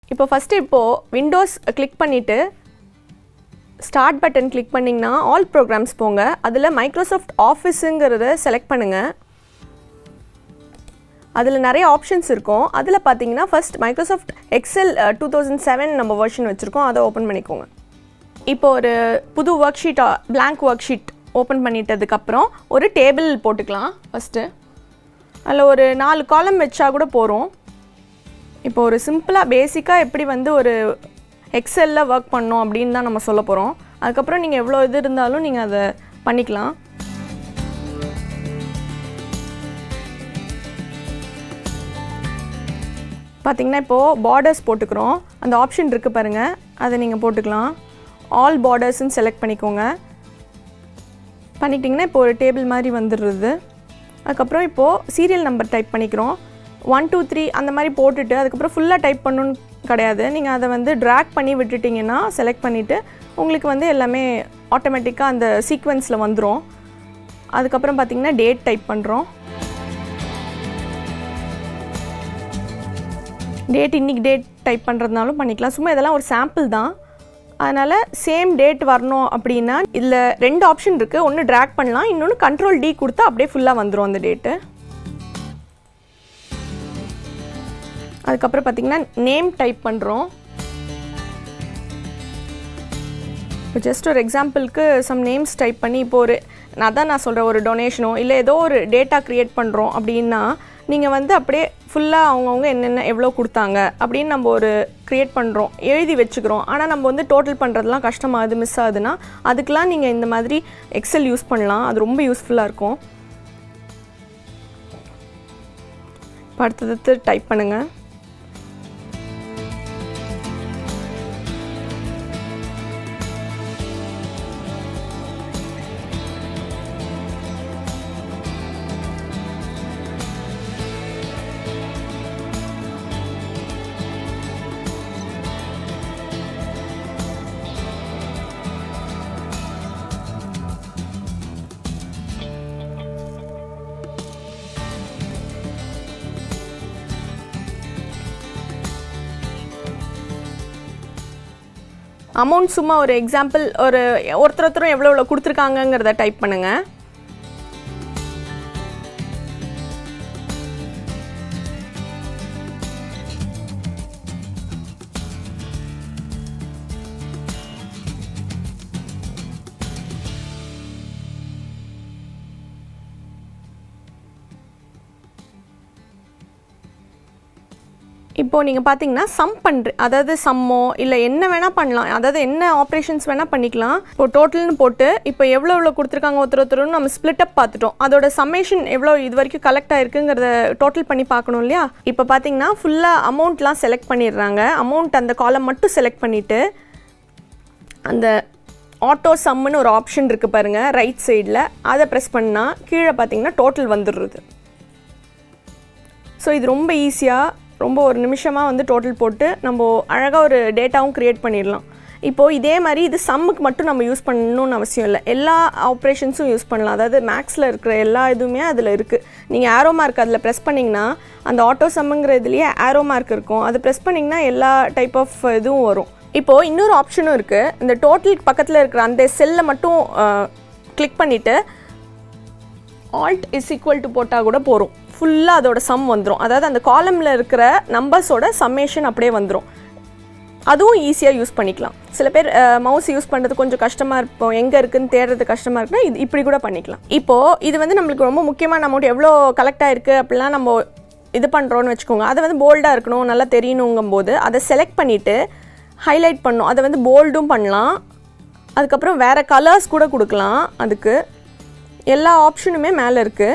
இப்போ ஃபஸ்ட்டு இப்போது Windows click பண்ணிவிட்டு ஸ்டார்ட் பட்டன் கிளிக் பண்ணிங்கன்னா ஆல் ப்ரோக்ராம்ஸ் போங்க. அதில் மைக்ரோசாஃப்ட் ஆஃபீஸுங்கிறத செலக்ட் பண்ணுங்கள். அதில் நிறைய ஆப்ஷன்ஸ் இருக்கும். அதில் பார்த்தீங்கன்னா ஃபஸ்ட் மைக்ரோசாஃப்ட் எக்ஸல் 2007 நம்ம வெர்ஷன் வச்சுருக்கோம், அதை ஓப்பன் பண்ணிக்கோங்க. இப்போ ஒரு புது worksheet blank worksheet open பண்ணிட்டதுக்கப்புறம் ஒரு டேபிள் போட்டுக்கலாம். ஃபஸ்ட்டு அதில் ஒரு 4 காலம் வச்சா கூட போகிறோம். இப்போ ஒரு சிம்பிளாக பேசிக்காக எப்படி வந்து ஒரு எக்ஸலில் ஒர்க் பண்ணோம் அப்படின்னு தான் நம்ம சொல்ல போகிறோம். அதுக்கப்புறம் நீங்கள் எவ்வளோ இது இருந்தாலும் நீங்கள் அதை பண்ணிக்கலாம். பார்த்திங்கன்னா இப்போது பார்டர்ஸ் போட்டுக்கிறோம். அந்த ஆப்ஷன் இருக்குது பாருங்கள், அதை நீங்கள் போட்டுக்கலாம். ஆல் பார்டர்ஸ்ன்னு செலக்ட் பண்ணிக்கோங்க. பண்ணிக்கிட்டிங்கன்னா இப்போ ஒரு டேபிள் மாதிரி வந்துடுறது. அதுக்கப்புறம் இப்போது சீரியல் நம்பர் டைப் பண்ணிக்கிறோம். 1 2 3 அந்த மாதிரி போட்டுட்டு அதுக்கப்புறம் ஃபுல்லாக டைப் பண்ணணுன்னு கிடையாது. நீங்கள் அதை வந்து ட்ராக் பண்ணி விட்டுட்டிங்கன்னா செலக்ட் பண்ணிவிட்டு உங்களுக்கு வந்து எல்லாமே ஆட்டோமேட்டிக்காக அந்த சீக்வென்ஸில் வந்துடும். அதுக்கப்புறம் பார்த்திங்கன்னா டேட் டைப் பண்ணுறோம். இன்றைக்கி டேட் டைப் பண்ணுறதுனாலும் பண்ணிக்கலாம். சும்மா இதெல்லாம் ஒரு சாம்பிள் தான். அதனால் சேம் டேட் வரணும் அப்படின்னா இதில் 2 ஆப்ஷன் இருக்குது. ஒன்று ட்ராக் பண்ணலாம், இன்னொன்று கண்ட்ரோல் D கொடுத்தா அப்படியே ஃபுல்லாக வந்துடும் அந்த டேட்டு. அதுக்கப்புறம் பார்த்திங்கன்னா நேம் டைப் பண்ணுறோம். இப்போ ஜஸ்ட் ஒரு எக்ஸாம்பிளுக்கு சம் நேம்ஸ் டைப் பண்ணி இப்போ ஒரு நான் சொல்கிறேன், ஒரு டொனேஷனோ இல்லை ஏதோ ஒரு டேட்டா க்ரியேட் பண்ணுறோம் அப்படின்னா நீங்கள் வந்து அப்படியே ஃபுல்லாக அவங்கவுங்க என்னென்ன எவ்வளோ கொடுத்தாங்க அப்படின்னு நம்ம ஒரு க்ரியேட் பண்ணுறோம், எழுதி வச்சுக்கிறோம். ஆனால் நம்ம வந்து டோட்டல் பண்ணுறதுலாம் கஷ்டமாகுது, மிஸ் ஆகுதுன்னா அதுக்கெலாம் நீங்கள் இந்த மாதிரி எக்ஸல் யூஸ் பண்ணலாம். அது ரொம்ப யூஸ்ஃபுல்லாக இருக்கும். இப்போ அடுத்தது டைப் பண்ணுங்கள். அமௌண்ட் சும்மா ஒரு எக்ஸாம்பிள் ஒருத்தரும் எவ்வளோ கொடுத்துருக்காங்கங்கிறத டைப் பண்ணுங்கள். இப்போது நீங்கள் பார்த்தீங்கன்னா சம் அதாவது சம்மோ இல்லை என்ன வேணால் பண்ணலாம், அதாவது என்ன ஆப்ரேஷன்ஸ் வேணால் பண்ணிக்கலாம். இப்போ டோட்டல்னு போட்டு இப்போ எவ்வளோ கொடுத்துருக்காங்க ஒருத்தரும் நம்ம ஸ்ப்ளிட் அப் பார்த்துட்டோம். அதோட சம்மேஷன் எவ்வளோ இது வரைக்கும் கலெக்ட் ஆகிருக்குங்கிறத டோட்டல் பண்ணி பார்க்கணும் இல்லையா. இப்போ பார்த்தீங்கன்னா ஃபுல்லாக அமௌண்ட்லாம் செலக்ட் பண்ணிடுறாங்க. அமௌண்ட் அந்த காலம் மட்டும் செலக்ட் பண்ணிவிட்டு அந்த ஆட்டோ சம்முன்னு ஒரு ஆப்ஷன் இருக்குது பாருங்கள் ரைட் சைடில், அதை ப்ரெஸ் பண்ணால் கீழே பார்த்தீங்கன்னா டோட்டல் வந்துடுறது. ஸோ இது ரொம்ப ஈஸியாக ரொம்ப ஒரு நிமிஷமாக வந்து டோட்டல் போட்டு நம்ம அழகாக ஒரு டேட்டாவும் க்ரியேட் பண்ணிடலாம். இப்போது இதே மாதிரி இது சம்முக்கு மட்டும் நம்ம யூஸ் பண்ணணும்னு அவசியம் இல்லை, எல்லா ஆப்ரேஷன்ஸும் யூஸ் பண்ணலாம். அதாவது மேக்ஸில் இருக்கிற எல்லா இதுவுமே அதில் இருக்குது. நீங்கள் ஆரோ மார்க் அதில் ப்ரெஸ் பண்ணிங்கன்னா அந்த ஆட்டோ சம்முங்கிற இதுலேயே ஆரோ மார்க் இருக்கும், அது ப்ரெஸ் பண்ணிங்கன்னா எல்லா டைப் ஆஃப் இதுவும் வரும். இப்போது இன்னொரு ஆப்ஷனும் இருக்குது. இந்த டோட்டலுக்கு பக்கத்தில் இருக்கிற அந்த செல்லை மட்டும் கிளிக் பண்ணிவிட்டு Alt = போட்டால் கூட போகிறோம், ஃபுல்லாக அதோட சம் வந்துடும். அதாவது அந்த காலமில் இருக்கிற நம்பர்ஸோட சம்மேஷன் அப்படியே வந்துடும். அதுவும் ஈஸியாக யூஸ் பண்ணிக்கலாம். சில பேர் மவுஸ் யூஸ் பண்ணுறது கொஞ்சம் கஷ்டமாக இருக்கும், எங்கே இருக்குதுன்னு தேடுறது கஷ்டமாக இருக்குன்னா இது இப்படி கூட பண்ணிக்கலாம். இப்போது இது வந்து நம்மளுக்கு ரொம்ப முக்கியமான அமௌண்ட் எவ்வளோ கலெக்ட் ஆகிருக்கு அப்படிலாம் நம்ம இது பண்ணுறோன்னு வச்சுக்கோங்க. அதை வந்து போல்டாக இருக்கணும், நல்லா தெரியணுங்கும் போது அதை செலக்ட் பண்ணிவிட்டு ஹைலைட் பண்ணணும். அதை வந்து போல்டும் பண்ணலாம், அதுக்கப்புறம் வேறு கலர்ஸ் கூட கொடுக்கலாம். அதுக்கு எல்லா ஆப்ஷனுமே மேலே இருக்குது.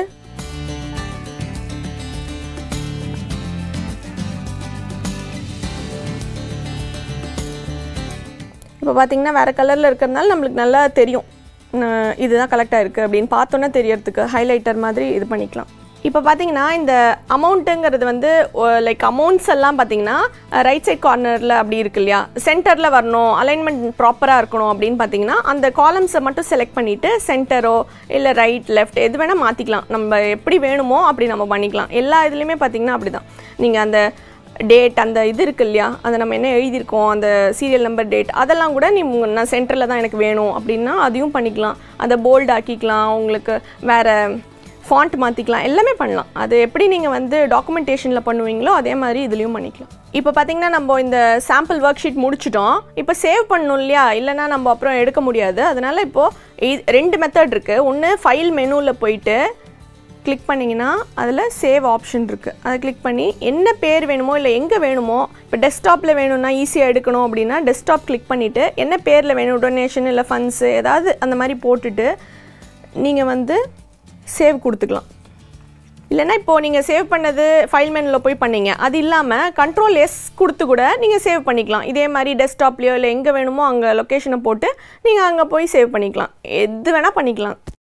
இப்போ பார்த்தீங்கன்னா வேறு கலரில் இருக்கிறதுனால நம்மளுக்கு நல்லா தெரியும் இதுதான் கலெக்ட் ஆகிருக்கு அப்படின்னு பார்த்தோன்னா தெரியறதுக்கு ஹைலைட்டர் மாதிரி இது பண்ணிக்கலாம். இப்போ பார்த்தீங்கன்னா இந்த அமௌண்ட்டுங்கிறது வந்து லைக் அமௌண்ட்ஸ் எல்லாம் பார்த்தீங்கன்னா ரைட் சைட் கார்னரில் அப்படி இருக்கு இல்லையா, சென்டரில் வரணும், அலைன்மெண்ட் ப்ராப்பராக இருக்கணும் அப்படின்னு பார்த்தீங்கன்னா அந்த காலம்ஸை மட்டும் செலக்ட் பண்ணிவிட்டு சென்டரோ இல்லை ரைட் லெஃப்ட் எது வேணால் மாற்றிக்கலாம். நம்ம எப்படி வேணுமோ அப்படி நம்ம பண்ணிக்கலாம். எல்லா இதுலேயுமே பார்த்தீங்கன்னா அப்படி தான். நீங்கள் அந்த டேட் அந்த இது இருக்கு இல்லையா, அதை நம்ம என்ன எழுதியிருக்கோம், அந்த சீரியல் நம்பர், டேட், அதெல்லாம் கூட நான் சென்டரில் தான் எனக்கு வேணும் அப்படின்னா அதையும் பண்ணிக்கலாம். அதை போல்ட் ஆக்கிக்கலாம், உங்களுக்கு வேறு ஃபாண்ட் மாற்றிக்கலாம், எல்லாமே பண்ணலாம். அது எப்படி நீங்கள் வந்து டாக்குமெண்டேஷனில் பண்ணுவீங்களோ அதே மாதிரி இதுலேயும் பண்ணிக்கலாம். இப்போ பார்த்தீங்கன்னா நம்ம இந்த சாம்பிள் ஒர்க் ஷீட் முடிச்சிட்டோம். இப்போ சேவ் பண்ணணும் இல்லையா, இல்லைனா நம்ம அப்புறம் எடுக்க முடியாது. அதனால் இப்போது 2 மெத்தட் இருக்குது. ஒன்று ஃபைல் மெனுவில் போயிட்டு கிளிக் பண்ணிங்கன்னா அதில் சேவ் ஆப்ஷன் இருக்குது. அதை கிளிக் பண்ணி என்ன பேர் வேணுமோ இல்லை எங்கே வேணுமோ, இப்போ டெஸ்க்டாப்பில் வேணும்னா ஈஸியாக எடுக்கணும் அப்படின்னா டெஸ்க்டாப் கிளிக் பண்ணிவிட்டு என்ன பேரில் வேணும், டொனேஷன் இல்லை ஃபண்ட்ஸு ஏதாவது அந்த மாதிரி போட்டுட்டு நீங்கள் வந்து சேவ் கொடுத்துக்கலாம். இல்லைனா இப்போது நீங்கள் சேவ் பண்ணது ஃபைல் மெனுவில் போய் பண்ணிங்க, அது இல்லாமல் Ctrl+S கொடுத்து கூட நீங்கள் சேவ் பண்ணிக்கலாம். இதே மாதிரி டெஸ்க்டாப்லேயோ இல்லை எங்கே வேணுமோ அங்கே லொக்கேஷனை போட்டு நீங்கள் அங்கே போய் சேவ் பண்ணிக்கலாம். எது வேணால் பண்ணிக்கலாம்.